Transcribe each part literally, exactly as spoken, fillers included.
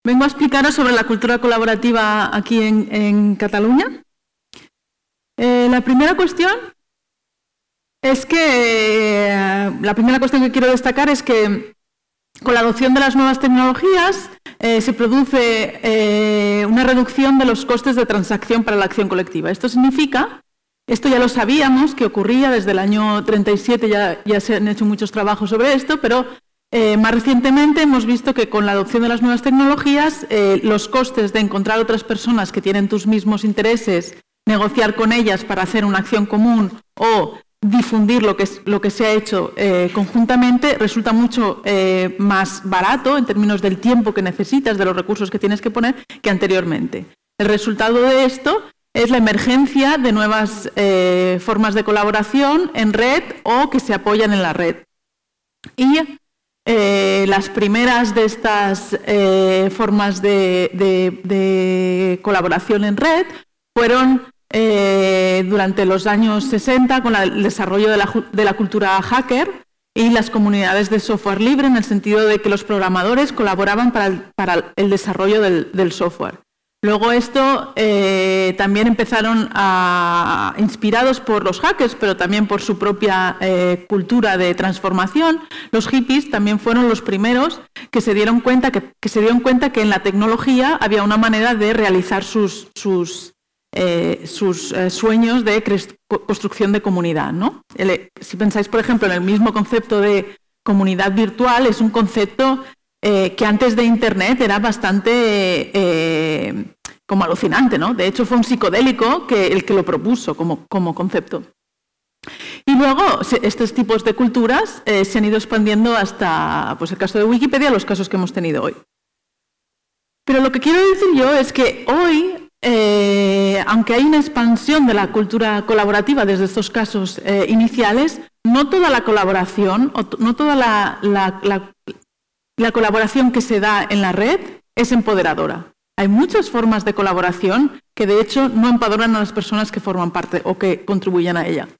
Vengo a explicaros sobre la cultura colaborativa aquí en, en Cataluña. Eh, la primera cuestión es que, eh, la primera cuestión que quiero destacar es que con la adopción de las nuevas tecnologías eh, se produce eh, una reducción de los costes de transacción para la acción colectiva. Esto significa, esto ya lo sabíamos que ocurría desde el año treinta y siete, ya, ya se han hecho muchos trabajos sobre esto, pero Eh, más recientemente hemos visto que con la adopción de las nuevas tecnologías eh, los costes de encontrar otras personas que tienen tus mismos intereses, negociar con ellas para hacer una acción común o difundir lo que, es, lo que se ha hecho eh, conjuntamente resulta mucho eh, más barato en términos del tiempo que necesitas, de los recursos que tienes que poner, que anteriormente. El resultado de esto es la emergencia de nuevas eh, formas de colaboración en red o que se apoyan en la red. Y Eh, las primeras de estas eh, formas de, de, de colaboración en red fueron eh, durante los años sesenta con la, el desarrollo de la, de la cultura hacker y las comunidades de software libre, en el sentido de que los programadores colaboraban para el, para el desarrollo del, del software. Luego esto eh, también empezaron a, inspirados por los hackers, pero también por su propia eh, cultura de transformación. Los hippies también fueron los primeros que se dieron cuenta que, que, se dieron cuenta que en la tecnología había una manera de realizar sus, sus, eh, sus eh, sueños de construcción de comunidad, ¿no? El, si pensáis, por ejemplo, en el mismo concepto de comunidad virtual, es un concepto Eh, que antes de Internet era bastante eh, como alucinante, ¿no? De hecho, fue un psicodélico que, el que lo propuso como, como concepto. Y luego, se, estos tipos de culturas eh, se han ido expandiendo hasta pues, el caso de Wikipedia, los casos que hemos tenido hoy. Pero lo que quiero decir yo es que hoy, eh, aunque hay una expansión de la cultura colaborativa desde estos casos eh, iniciales, no toda la colaboración, o no toda la, la, la La colaboración que se da en la red es empoderadora. Hay muchas formas de colaboración que, de hecho, no empoderan a las personas que forman parte o que contribuyen a ella.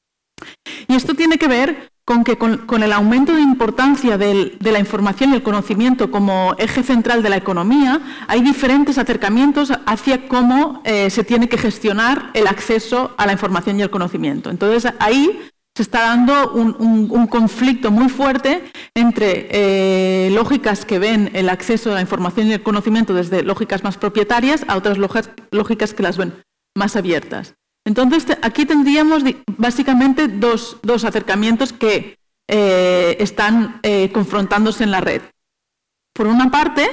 Y esto tiene que ver con que con, con el aumento de importancia del, de la información y el conocimiento como eje central de la economía, hay diferentes acercamientos hacia cómo eh, se tiene que gestionar el acceso a la información y el conocimiento. Entonces, ahí se está dando un, un, un conflicto muy fuerte entre eh, lógicas que ven el acceso a la información y el conocimiento desde lógicas más propietarias a otras lógicas que las ven más abiertas. Entonces, aquí tendríamos básicamente dos, dos acercamientos que eh, están eh, confrontándose en la red. Por una parte,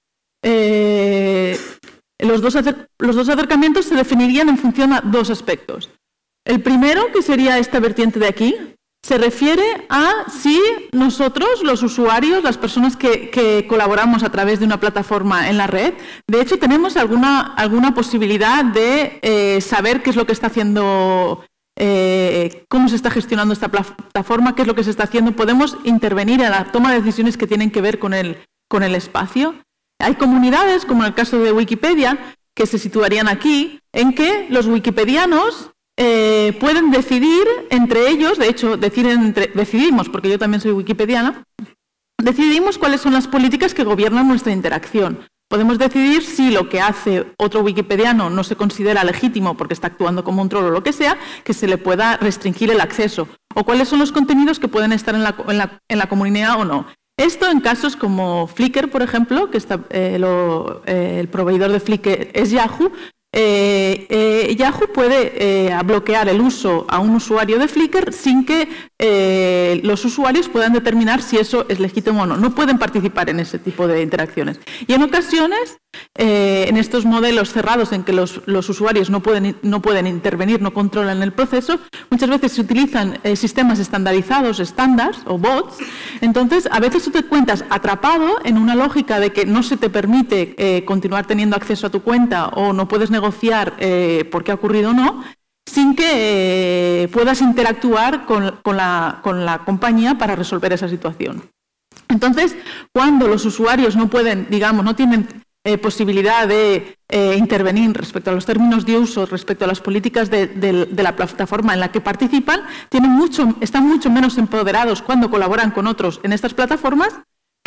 eh, los, dos acer los dos acercamientos se definirían en función a dos aspectos. El primero, que sería esta vertiente de aquí, se refiere a si nosotros, los usuarios, las personas que, que colaboramos a través de una plataforma en la red, de hecho tenemos alguna, alguna posibilidad de eh, saber qué es lo que está haciendo, eh, cómo se está gestionando esta plataforma, qué es lo que se está haciendo. Podemos intervenir en la toma de decisiones que tienen que ver con el, con el espacio. Hay comunidades, como en el caso de Wikipedia, que se situarían aquí, en que los wikipedianos Eh, pueden decidir entre ellos, de hecho deciden entre, decidimos, porque yo también soy wikipediana, decidimos cuáles son las políticas que gobiernan nuestra interacción. Podemos decidir si lo que hace otro wikipediano no se considera legítimo porque está actuando como un troll o lo que sea, que se le pueda restringir el acceso, o cuáles son los contenidos que pueden estar en la, en la, en la comunidad o no. Esto en casos como Flickr, por ejemplo, que está, eh, lo, eh, el proveedor de Flickr es Yahoo. Eh, eh, Yahoo puede eh, bloquear el uso a un usuario de Flickr sin que eh, los usuarios puedan determinar si eso es legítimo o no. No pueden participar en ese tipo de interacciones. Y en ocasiones, eh, en estos modelos cerrados en que los, los usuarios no pueden, no pueden intervenir, no controlan el proceso, muchas veces se utilizan eh, sistemas estandarizados, estándares o bots. Entonces, a veces tú te encuentras atrapado en una lógica de que no se te permite eh, continuar teniendo acceso a tu cuenta o no puedes negociar eh, por qué ha ocurrido o no, sin que eh, puedas interactuar con, con, la, con la compañía para resolver esa situación. Entonces, cuando los usuarios no pueden, digamos, no tienen eh, posibilidad de eh, intervenir respecto a los términos de uso, respecto a las políticas de, de, de la plataforma en la que participan, tienen mucho, están mucho menos empoderados cuando colaboran con otros en estas plataformas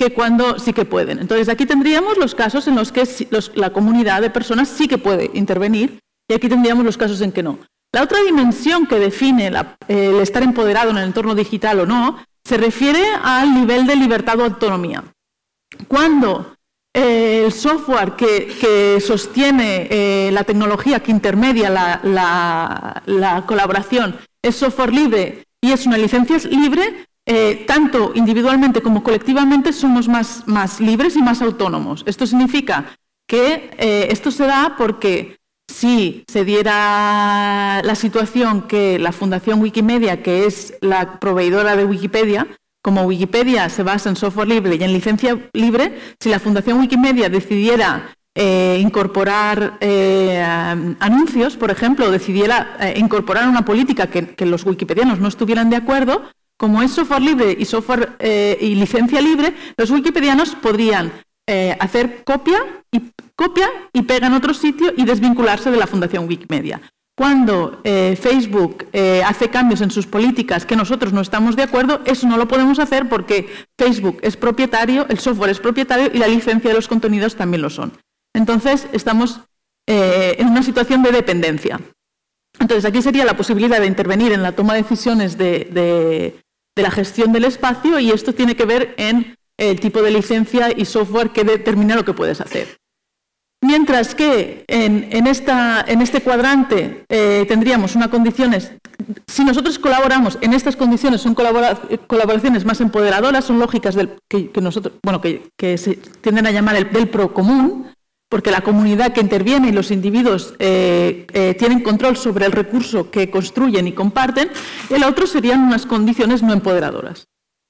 que cuando sí que pueden. Entonces, aquí tendríamos los casos en los que los, la comunidad de personas sí que puede intervenir y aquí tendríamos los casos en que no. La otra dimensión que define la, eh, el estar empoderado en el entorno digital o no se refiere al nivel de libertad o autonomía. Cuando eh, el software que, que sostiene eh, la tecnología que intermedia la, la, la colaboración es software libre y es una licencia libre, eh, tanto individualmente como colectivamente somos más, más libres y más autónomos. Esto significa que eh, esto se da porque si se diera la situación que la Fundación Wikimedia, que es la proveedora de Wikipedia, como Wikipedia se basa en software libre y en licencia libre, si la Fundación Wikimedia decidiera eh, incorporar eh, anuncios, por ejemplo, o decidiera eh, incorporar una política que, que los wikipedianos no estuvieran de acuerdo, como es software libre y, software, eh, y licencia libre, los wikipedianos podrían eh, hacer copia y, copia y pega en otro sitio y desvincularse de la Fundación Wikimedia. Cuando eh, Facebook eh, hace cambios en sus políticas que nosotros no estamos de acuerdo, eso no lo podemos hacer porque Facebook es propietario, el software es propietario y la licencia de los contenidos también lo son. Entonces, estamos eh, en una situación de dependencia. Entonces, aquí sería la posibilidad de intervenir en la toma de decisiones de, de, de la gestión del espacio y esto tiene que ver en el tipo de licencia y software que determina lo que puedes hacer. Mientras que en, en, esta, en este cuadrante eh, tendríamos unas condiciones, si nosotros colaboramos en estas condiciones, son colabora, colaboraciones más empoderadoras, son lógicas del, que, que, nosotros, bueno, que, que se tienden a llamar el, del pro común, porque la comunidad que interviene y los individuos eh, eh, tienen control sobre el recurso que construyen y comparten, y el otro serían unas condiciones no empoderadoras.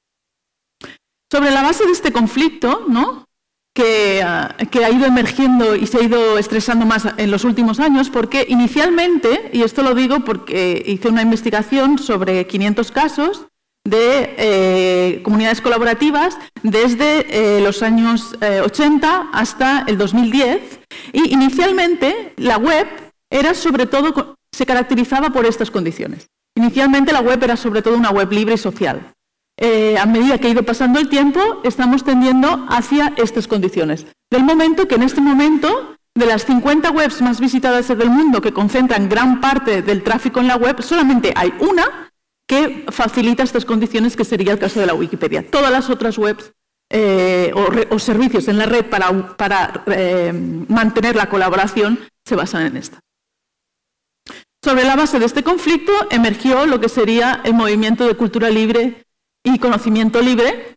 Sobre la base de este conflicto, ¿no? Que, uh, que ha ido emergiendo y se ha ido estresando más en los últimos años, porque inicialmente, y esto lo digo porque hice una investigación sobre quinientos casos de eh, comunidades colaborativas desde eh, los años eh, ochenta hasta el dos mil diez, y inicialmente la web era sobre todo, se caracterizaba por estas condiciones. Inicialmente la web era sobre todo una web libre y social. Eh, a medida que ha ido pasando el tiempo, estamos tendiendo hacia estas condiciones. Del momento que en este momento, de las cincuenta webs más visitadas del mundo que concentran gran parte del tráfico en la web, solamente hay una que facilita estas condiciones, que sería el caso de la Wikipedia. Todas las otras webs eh, o, re, o servicios en la red para, para eh, mantener la colaboración se basan en esta. Sobre la base de este conflicto emergió lo que sería el movimiento de cultura libre y conocimiento libre,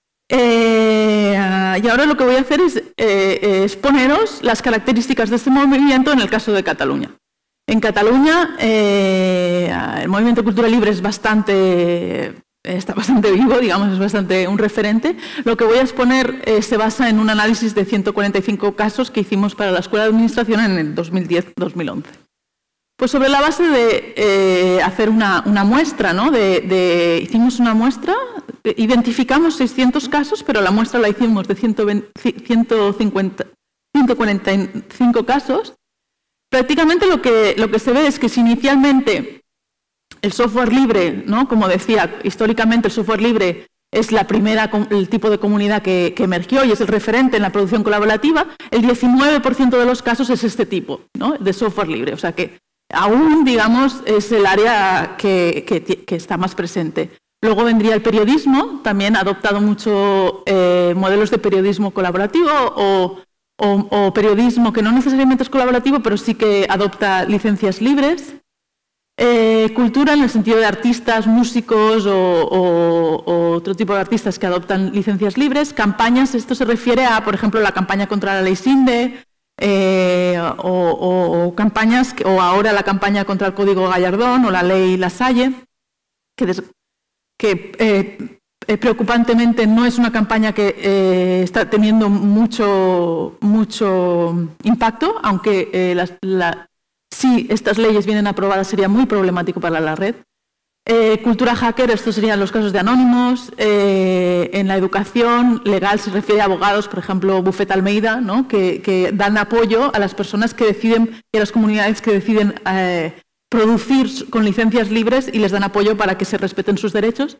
eh, y ahora lo que voy a hacer es eh, exponeros las características de este movimiento en el caso de Cataluña. En Cataluña eh, el movimiento de cultura libre es bastante, está bastante vivo, digamos, es bastante un referente. Lo que voy a exponer eh, se basa en un análisis de ciento cuarenta y cinco casos que hicimos para la Escuela de Administración en el dos mil diez dos mil once. Pues sobre la base de eh, hacer una, una muestra, ¿no? De, de, hicimos una muestra, identificamos seiscientos casos, pero la muestra la hicimos de ciento cincuenta, ciento cuarenta y cinco casos. Prácticamente lo que, lo que se ve es que si inicialmente el software libre, ¿no? Como decía, históricamente el software libre es la primera, el tipo de comunidad que, que emergió y es el referente en la producción colaborativa, el diecinueve por ciento de los casos es este tipo, ¿no? De software libre, o sea que aún, digamos, es el área que, que, que está más presente. Luego vendría el periodismo, también ha adoptado mucho eh, modelos de periodismo colaborativo o, o, o periodismo que no necesariamente es colaborativo, pero sí que adopta licencias libres. Eh, cultura en el sentido de artistas, músicos o, o, o otro tipo de artistas que adoptan licencias libres. Campañas, esto se refiere a, por ejemplo, la campaña contra la ley Sinde, Eh, o, o, o campañas, o ahora la campaña contra el Código Gallardón o la ley Lasalle, que, des, que eh, eh, preocupantemente no es una campaña que eh, está teniendo mucho, mucho impacto, aunque eh, la, la, si estas leyes vienen aprobadas sería muy problemático para la red. Eh, cultura hacker, estos serían los casos de anónimos. Eh, en la educación legal se refiere a abogados, por ejemplo, Bufet Almeida, ¿no? que, que dan apoyo a las personas que deciden, y a las comunidades que deciden eh, producir con licencias libres y les dan apoyo para que se respeten sus derechos.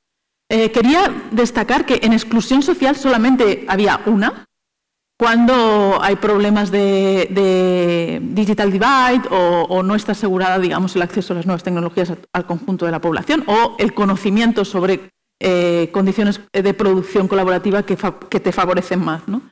Eh, quería destacar que en exclusión social solamente había una, cuando hay problemas de, de digital divide o, o no está asegurada, digamos, el acceso a las nuevas tecnologías al conjunto de la población o el conocimiento sobre eh, condiciones de producción colaborativa que, fa que te favorecen más, ¿no?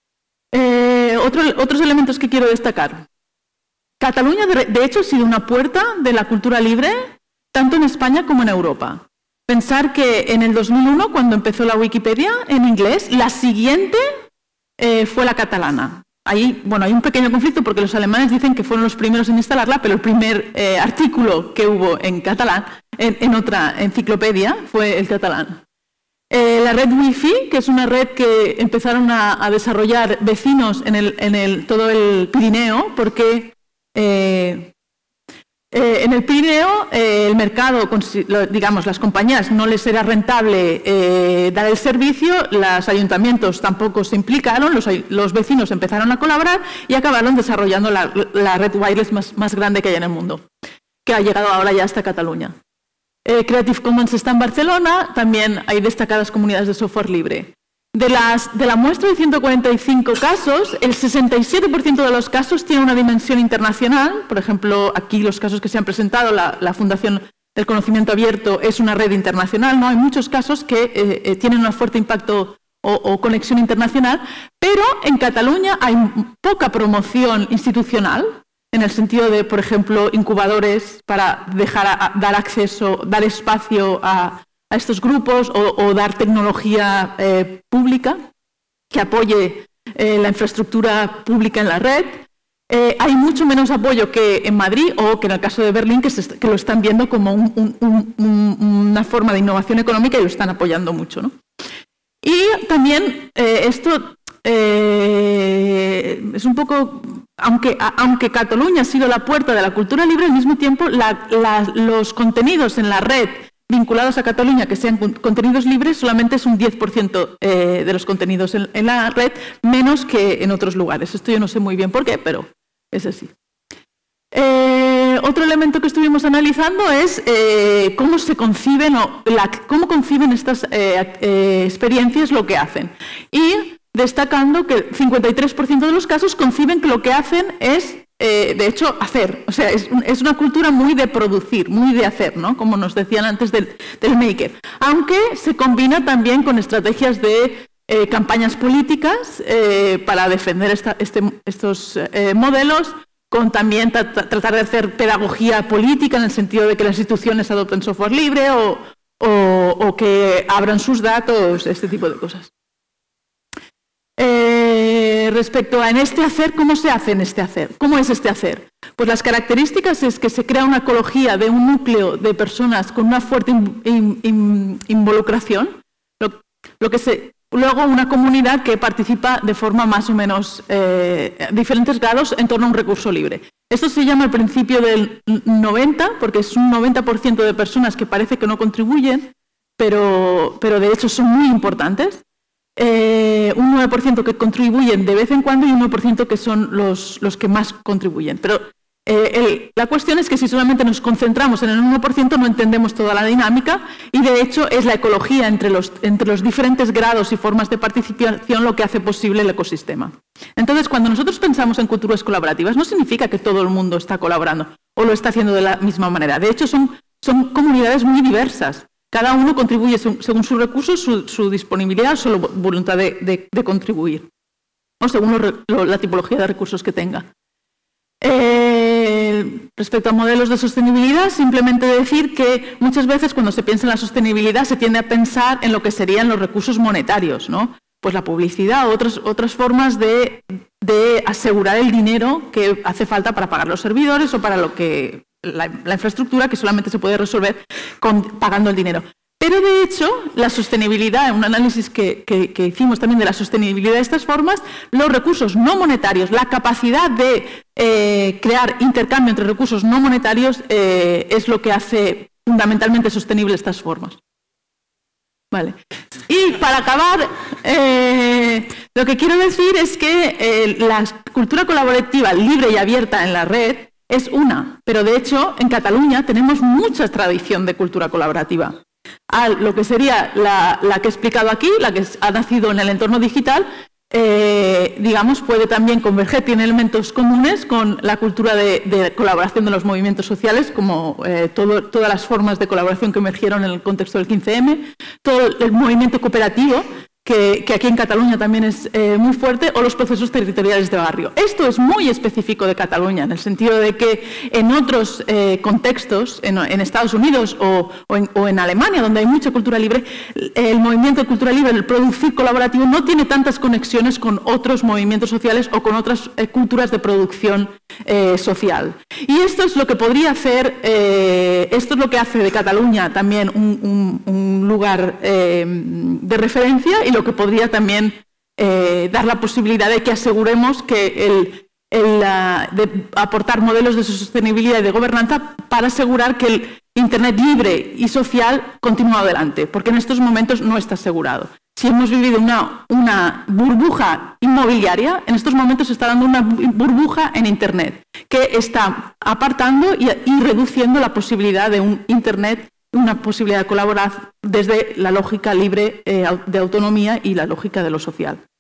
Eh, otro, otros elementos que quiero destacar. Cataluña, de, de hecho, ha sido una puerta de la cultura libre tanto en España como en Europa. Pensar que en el dos mil uno, cuando empezó la Wikipedia en inglés, la siguiente Eh, fue la catalana. Ahí, bueno, hay un pequeño conflicto porque los alemanes dicen que fueron los primeros en instalarla, pero el primer eh, artículo que hubo en catalán, en, en otra enciclopedia, fue el catalán. Eh, la red Wi-Fi, que es una red que empezaron a, a desarrollar vecinos en, el, en el, todo el Pirineo, porque eh, Eh, en el Pirineo, eh, el mercado, digamos, las compañías no les era rentable eh, dar el servicio, los ayuntamientos tampoco se implicaron, los, los vecinos empezaron a colaborar y acabaron desarrollando la, la red wireless más, más grande que hay en el mundo, que ha llegado ahora ya hasta Cataluña. Eh, Creative Commons está en Barcelona, también hay destacadas comunidades de software libre. De, las, de la muestra de ciento cuarenta y cinco casos, el sesenta y siete por ciento de los casos tiene una dimensión internacional. Por ejemplo, aquí los casos que se han presentado, la, la Fundación del Conocimiento Abierto es una red internacional, ¿no? Hay muchos casos que eh, eh, tienen un fuerte impacto o, o conexión internacional, pero en Cataluña hay poca promoción institucional, en el sentido de, por ejemplo, incubadores para dejar a, a, dar acceso, dar espacio a a estos grupos o, o dar tecnología eh, pública que apoye eh, la infraestructura pública en la red. Eh, hay mucho menos apoyo que en Madrid o que en el caso de Berlín, que, se, que lo están viendo como un, un, un, una forma de innovación económica y lo están apoyando mucho, ¿no? Y también eh, esto eh, es un poco, aunque, a, aunque Cataluña ha sido la puerta de la cultura libre, al mismo tiempo la, la, los contenidos en la red vinculados a Cataluña que sean contenidos libres solamente es un diez por ciento eh, de los contenidos en, en la red, menos que en otros lugares. Esto yo no sé muy bien por qué, pero es así. Eh, otro elemento que estuvimos analizando es eh, cómo se conciben o la, cómo conciben estas eh, eh, experiencias lo que hacen. Y destacando que el cincuenta y tres por ciento de los casos conciben que lo que hacen es Eh, de hecho, hacer. O sea, es, es una cultura muy de producir, muy de hacer, ¿no? Como nos decían antes del, del maker. Aunque se combina también con estrategias de eh, campañas políticas eh, para defender esta, este, estos eh, modelos, con también tra tratar de hacer pedagogía política en el sentido de que las instituciones adopten software libre o, o, o que abran sus datos, este tipo de cosas. Eh, respecto a en este hacer, ¿cómo se hace en este hacer? ¿Cómo es este hacer? Pues las características es que se crea una ecología de un núcleo de personas con una fuerte in, in, in, involucración, lo, lo que se, luego una comunidad que participa de forma más o menos eh, a diferentes grados en torno a un recurso libre. Esto se llama el principio del noventa, porque es un noventa por ciento de personas que parece que no contribuyen, pero, pero de hecho son muy importantes. Eh, un nueve por ciento que contribuyen de vez en cuando y un nueve por ciento que son los, los que más contribuyen. Pero eh, el, la cuestión es que si solamente nos concentramos en el uno por ciento no entendemos toda la dinámica y de hecho es la ecología entre los, entre los diferentes grados y formas de participación lo que hace posible el ecosistema. Entonces, cuando nosotros pensamos en culturas colaborativas, no significa que todo el mundo está colaborando o lo está haciendo de la misma manera. De hecho, son, son comunidades muy diversas. Cada uno contribuye según sus recursos, su, su disponibilidad, su voluntad de, de, de contribuir, o según lo, lo, la tipología de recursos que tenga. Eh, respecto a modelos de sostenibilidad, simplemente decir que muchas veces cuando se piensa en la sostenibilidad se tiende a pensar en lo que serían los recursos monetarios, ¿no? Pues la publicidad o otras, otras formas de, de asegurar el dinero que hace falta para pagar los servidores o para lo que... La, la infraestructura que solamente se puede resolver con, pagando el dinero. Pero de hecho, la sostenibilidad, en un análisis que, que, que hicimos también de la sostenibilidad de estas formas, los recursos no monetarios, la capacidad de eh, crear intercambio entre recursos no monetarios eh, es lo que hace fundamentalmente sostenible estas formas. Vale. Y para acabar, eh, lo que quiero decir es que eh, la cultura colaborativa libre y abierta en la red es una, pero de hecho en Cataluña tenemos mucha tradición de cultura colaborativa. a lo que sería la, la que he explicado aquí, la que ha nacido en el entorno digital, eh, digamos, puede también converger, tiene elementos comunes con la cultura de, de colaboración de los movimientos sociales, como eh, todo, todas las formas de colaboración que emergieron en el contexto del quince eme, todo el movimiento cooperativo, Que, que aquí en Cataluña también es eh, muy fuerte, o los procesos territoriales de barrio. Esto es muy específico de Cataluña, en el sentido de que en otros eh, contextos, en, en Estados Unidos o, o, en, o en Alemania, donde hay mucha cultura libre, el movimiento de cultura libre, el producir colaborativo, no tiene tantas conexiones con otros movimientos sociales o con otras eh, culturas de producción eh, social. Y esto es lo que podría hacer, eh, esto es lo que hace de Cataluña también un, un, un lugar eh, de referencia, y lo que podría también eh, dar la posibilidad de que aseguremos que el, el, uh, de aportar modelos de sostenibilidad y de gobernanza para asegurar que el Internet libre y social continúa adelante, porque en estos momentos no está asegurado. Si hemos vivido una, una burbuja inmobiliaria, en estos momentos se está dando una burbuja en Internet que está apartando y, y reduciendo la posibilidad de un Internet, una posibilidad de colaborar desde la lógica libre eh, de autonomía y la lógica de lo social.